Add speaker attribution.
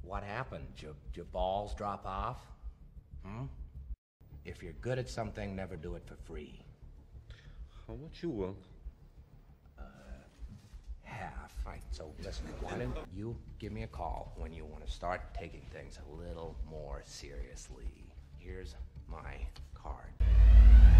Speaker 1: What happened? Your balls drop off? Hmm? If you're good at something, never do it for free.
Speaker 2: How much you want?
Speaker 1: Half. Right, so listen, why don't you give me a call when you want to start taking things a little more seriously? Here's my card.